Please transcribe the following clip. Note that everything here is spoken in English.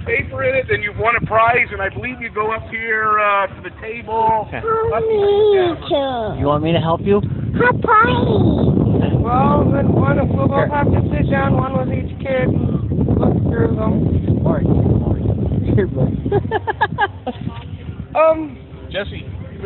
paper in it, then you've won a prize, and I believe you go up here to the table. Okay. You want me to help you? Well, then we'll both have to sit down, one with each kid, and look through them. Alright. Here, buddy. Jesse.